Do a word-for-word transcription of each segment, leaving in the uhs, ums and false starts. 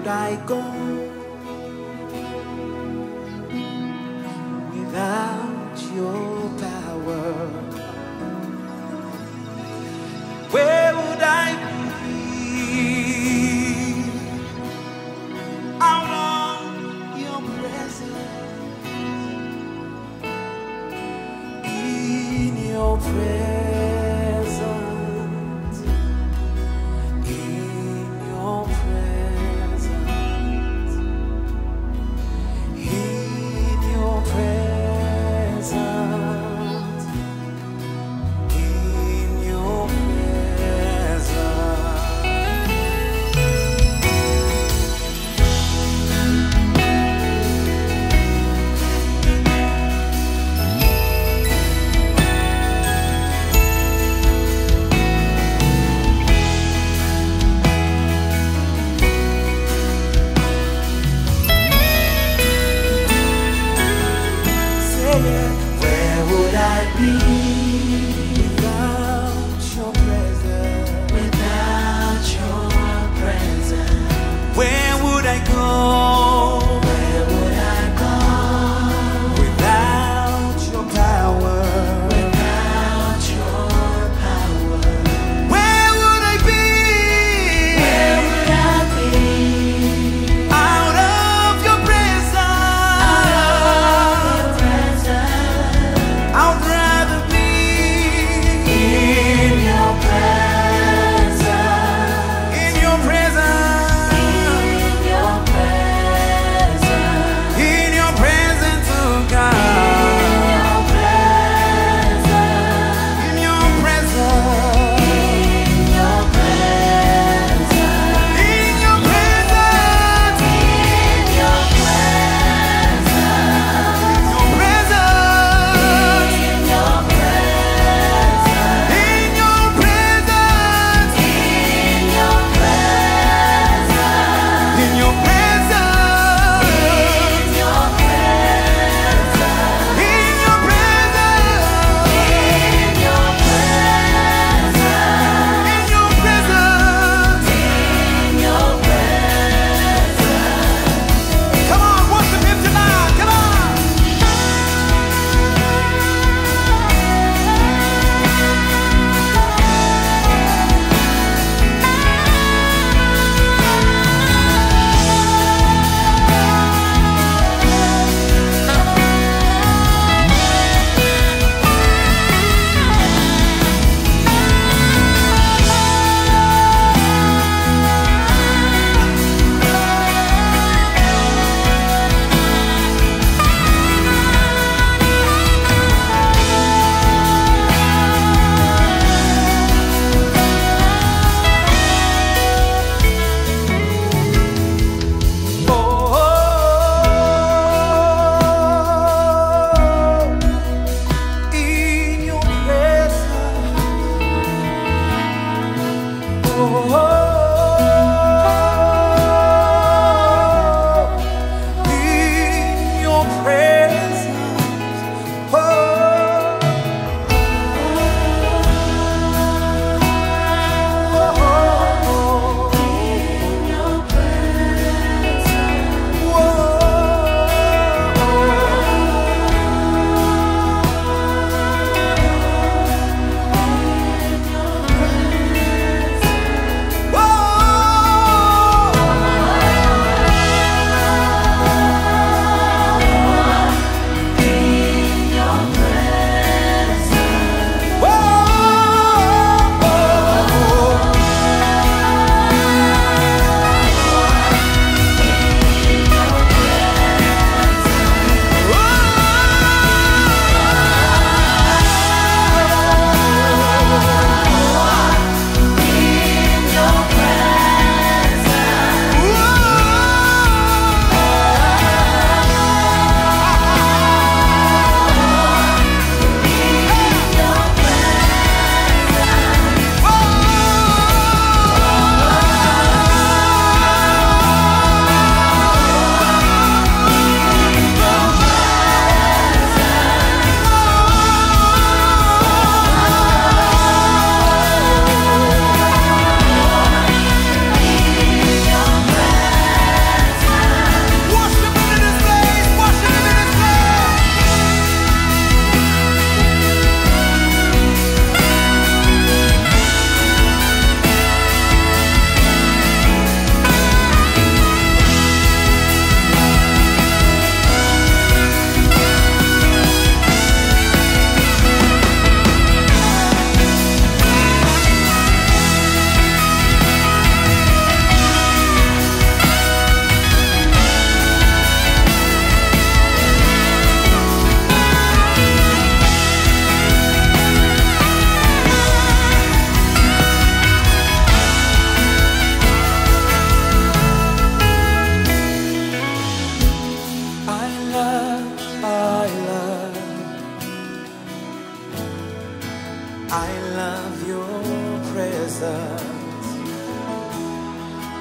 would I go without your power? Where would I be out of your presence? In your presence, in your presence, in your presence, in your presence. Where would I be without your presence? Without your presence. Where would I go? Where would I go? Without your power. Without your power. Where would I be? Where would I be? Out of your presence. I'd rather be in your presence, in your presence, in your presence, in your presence, oh God, in your presence, in your presence, in your presence, in your presence, in your presence, in your presence, in your presence, in your presence, in your presence, in your presence, in your presence, in your presence. Come on, worship him tonight. Come on.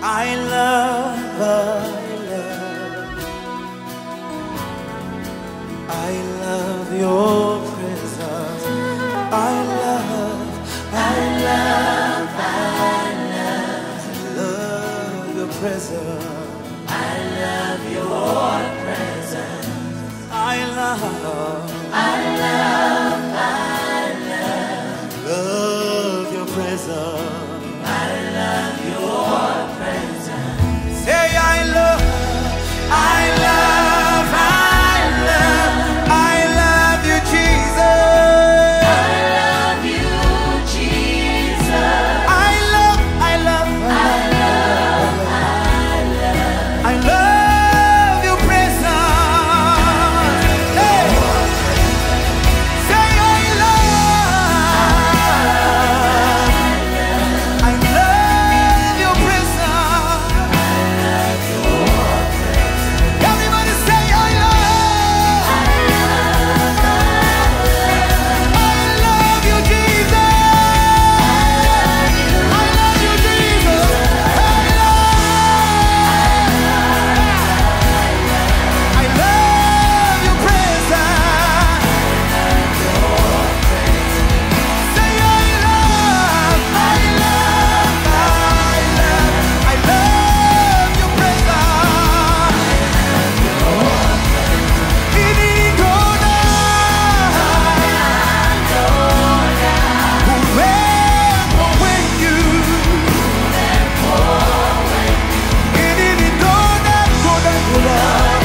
I love, I love, I love your presence. I love, I love, I love, love your presence. I love your presence. I love, I love, I love, love your presence. I love your presence. Say I love, I love, I love, I love you, Jesus. I love you, Jesus. I love, I love, I love, I love, I love your presence. Hey. Say I love, I love your presence. Everybody say I love, I love you, Jesus. I love you, Jesus. I love your presence. Say I love, I love, I love, I love your presence. Inigona, uwepo wenyu. Inigona, gona, gona.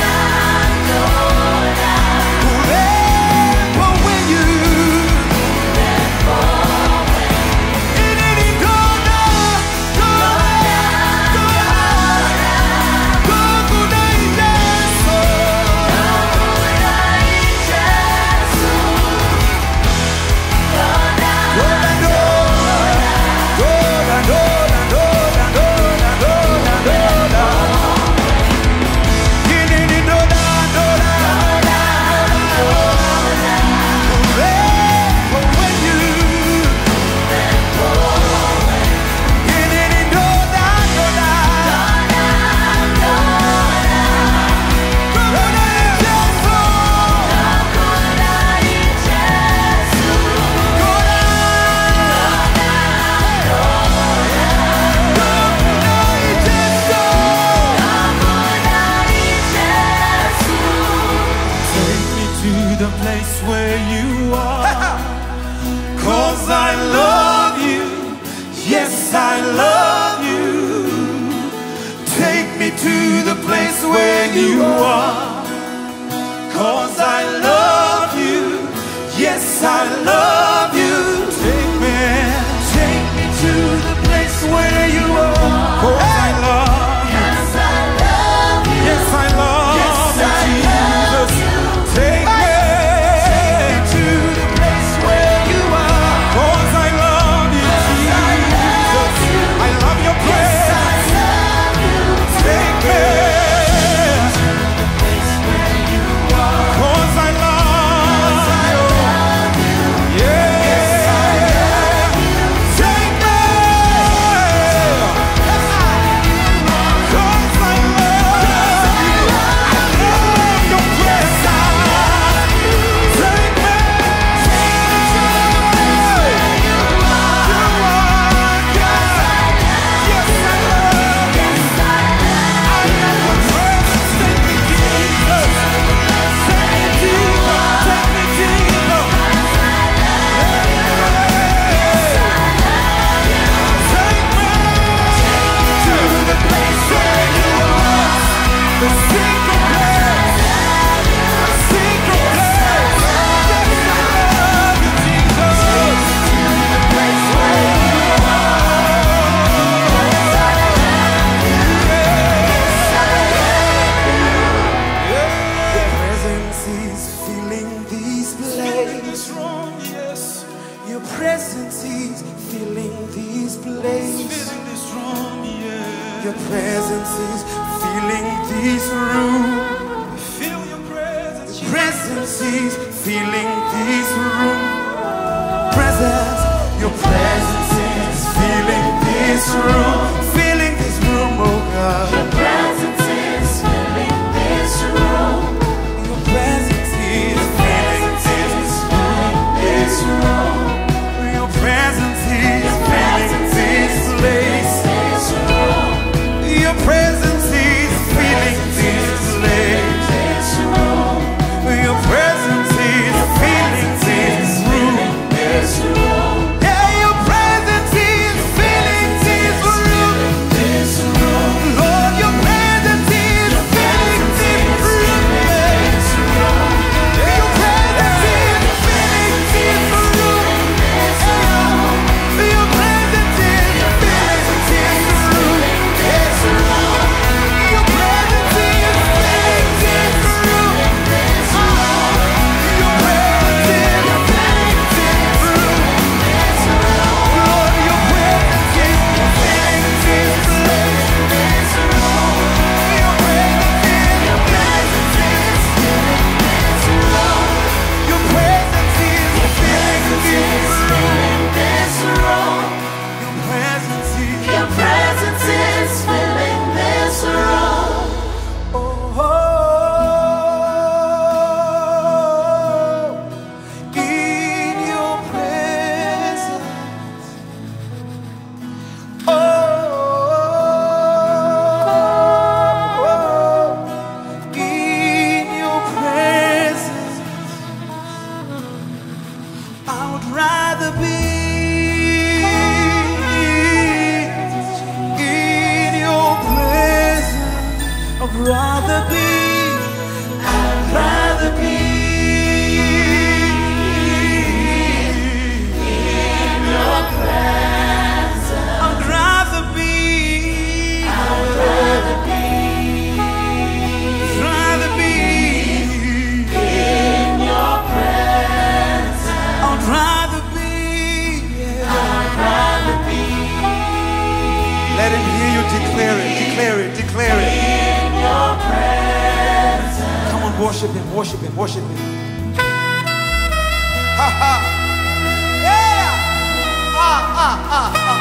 Uwepo wenyu. Inigona, gona, gona. Gona ijeso. Take me to the place where you are, 'cause I love you, yes I love you. Take me to the place where you are, 'cause I love you, yes I love you. Take me, take me to the place where you are, 'cause I love you, yes I love you, yes I love you, Jesus. Take me, take me to the place where you are, 'cause I love you, Jesus. I love your presence. Take me, 'cause I love you. Yeah. Take me, 'cause I love you. I love your presence. Take me, you are God. Yes, I love you. I love your presence. Take me, Jesus. Take me, Jesus. Take me, Jesus. Take me to the place where you are, the secret place, the secret place. Yes, I love you, Jesus. To the place where you Your presence is filling this place. Your presence is filling this place. Your presence is filling this room. Feel your presence. Your presence is filling this room. Presence, your presence is filling this room. Filling this room, oh Declare it, declare it, declare it. In your presence. Come on, worship him, worship him, worship him. Ha ha. Yeah. Ah, ah, ah, ah.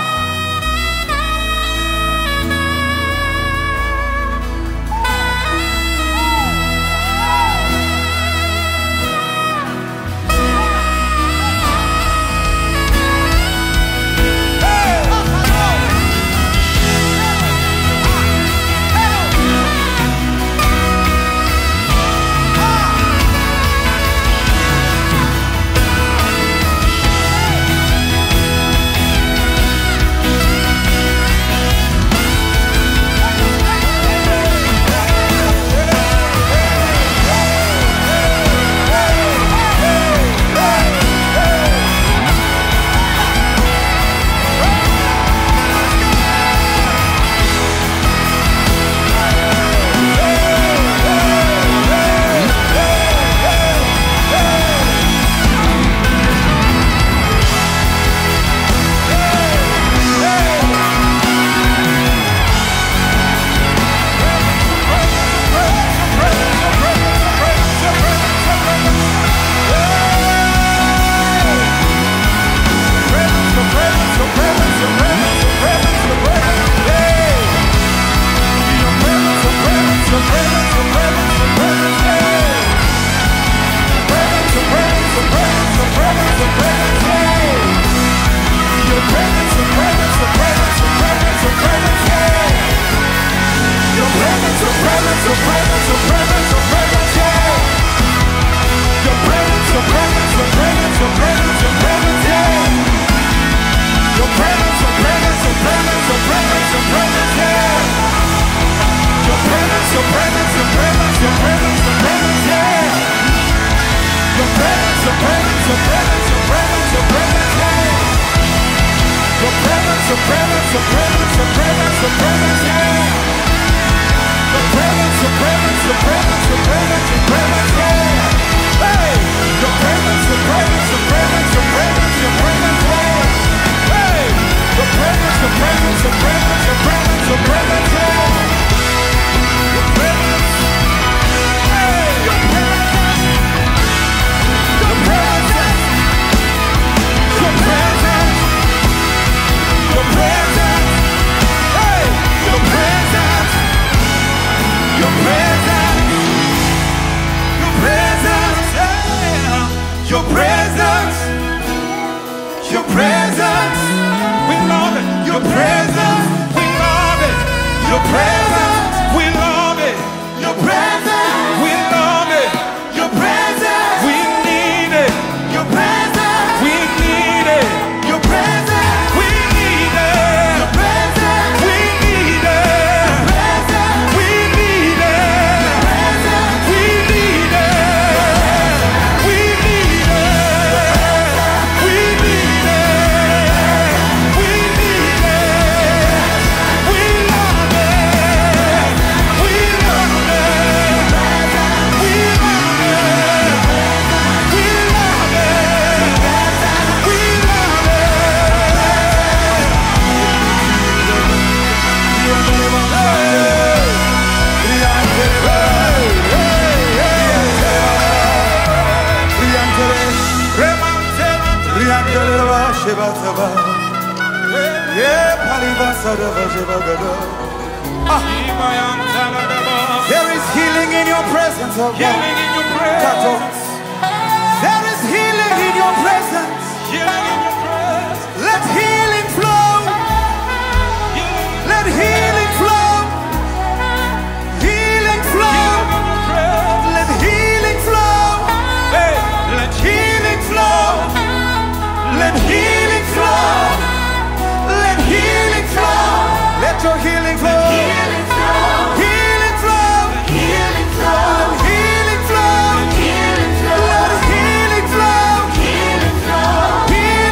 There is healing in your presence, oh God. Healing in your presence. There is healing in your presence. Healing in your presence. Let healing flow. Let healing flow. Healing flow. Let healing flow. Hey, let Healing flow. Let healing flow. Let healing flow. Let your healing flow. Healing flow. Healing flow. Healing flow. Let healing flow. Healing flow. Let healing flow. Healing flow. Healing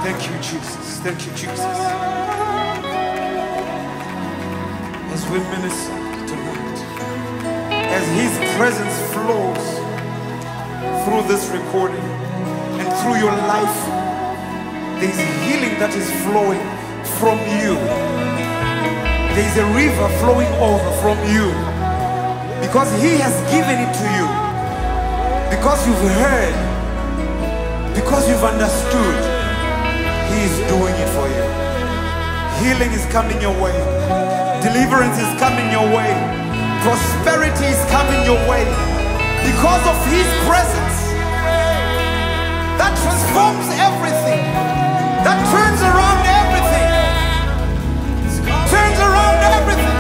Thank you, Jesus. Thank you, Jesus. As we minister tonight, as His presence flows through this recording and through your life, there is healing that is flowing from you. There is a river flowing over from you because He has given it to you, because you've heard, because you've understood. He is doing it for you. Healing is coming your way. Deliverance is coming your way. Prosperity is coming your way because of His presence that transforms everything, that turns around everything, turns around everything.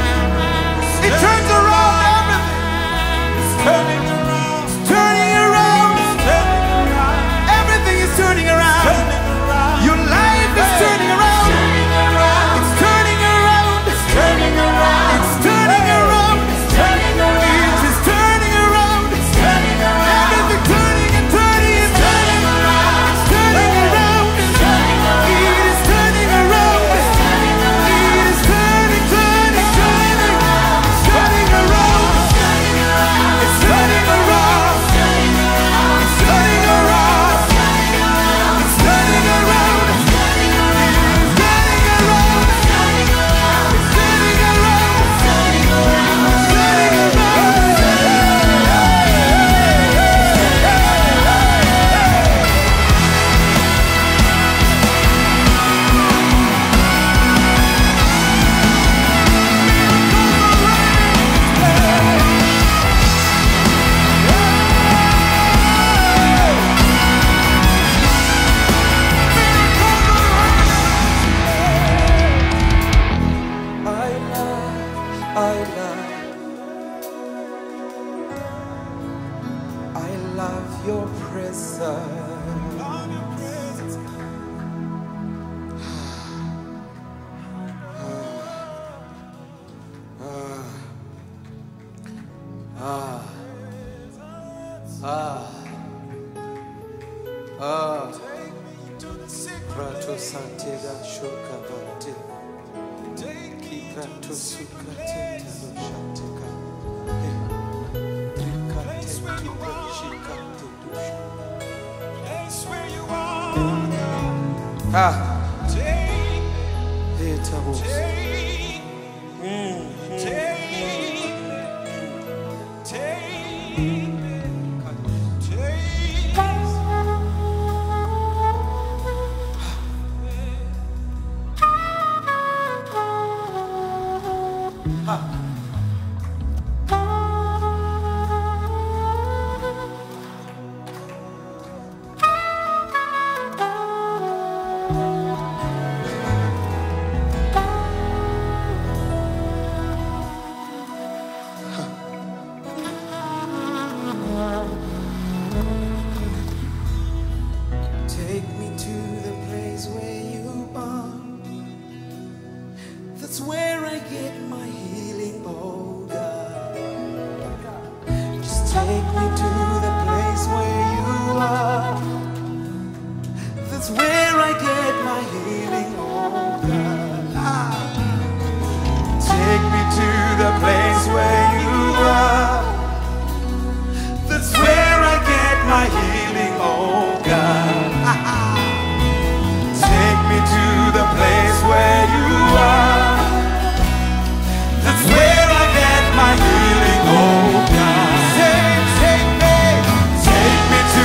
It turns around everything. It's turning around. It's turning around. It's turning around. Everything is turning around. Your life is turning around. It's turning around. It's turning around. It's turning around. It's turning around. It is turning around. It's turning around. Everything turning and turning and turning around. It's turning around. It's turning around. It is turning around. It's turning around. It is turning, turning, turning. It's turning around. It's turning around. It's turning around. It's turning around.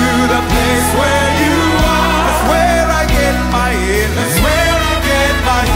Where I get my healing, that's where I get my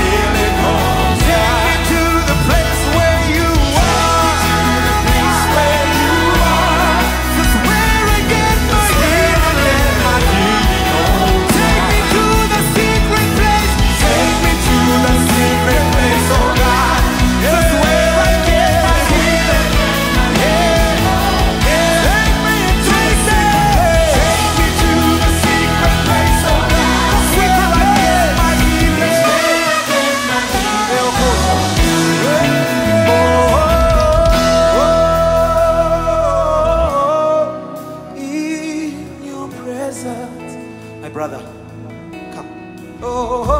Oh,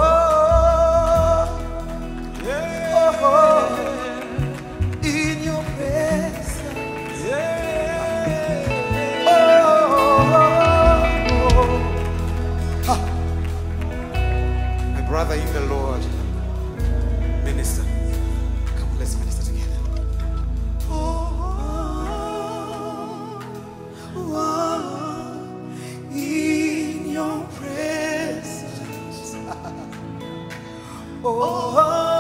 yeah. Oh, in your presence. Yeah. Oh, ha. My brother in the Lord, minister. Come on, let's minister together. Oh, oh, in your presence. Oh, oh,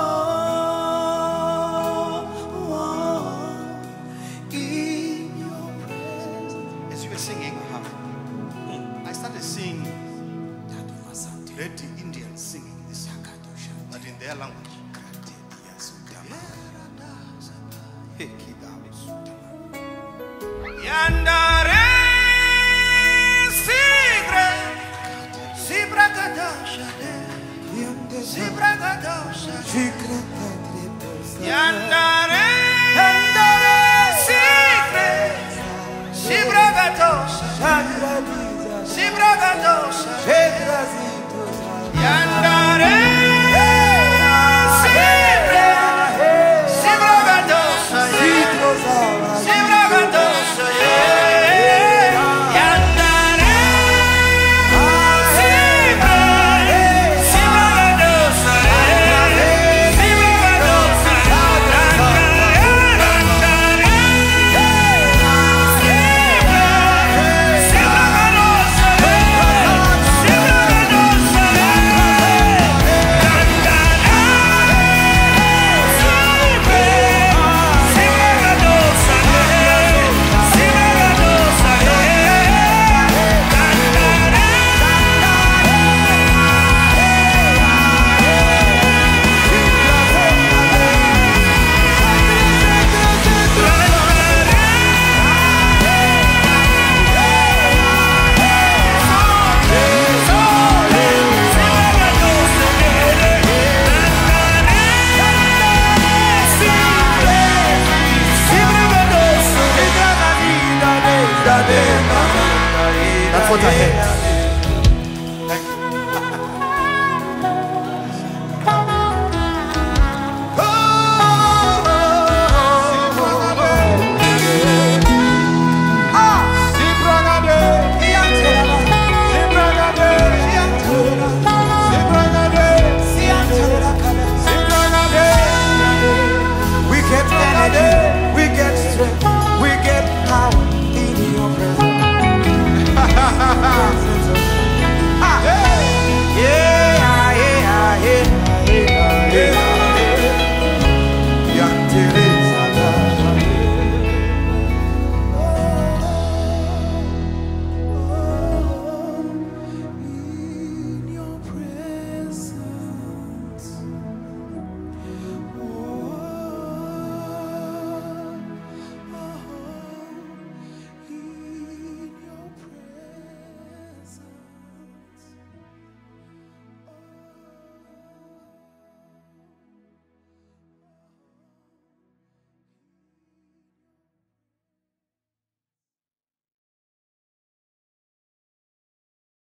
oh, in your presence. As you were singing, I started seeing let the Indians singing this, but in their language. Yandare sigre sibragadosha sibragadosha yandare yandare sigre sibragadosha sibragadosha yandare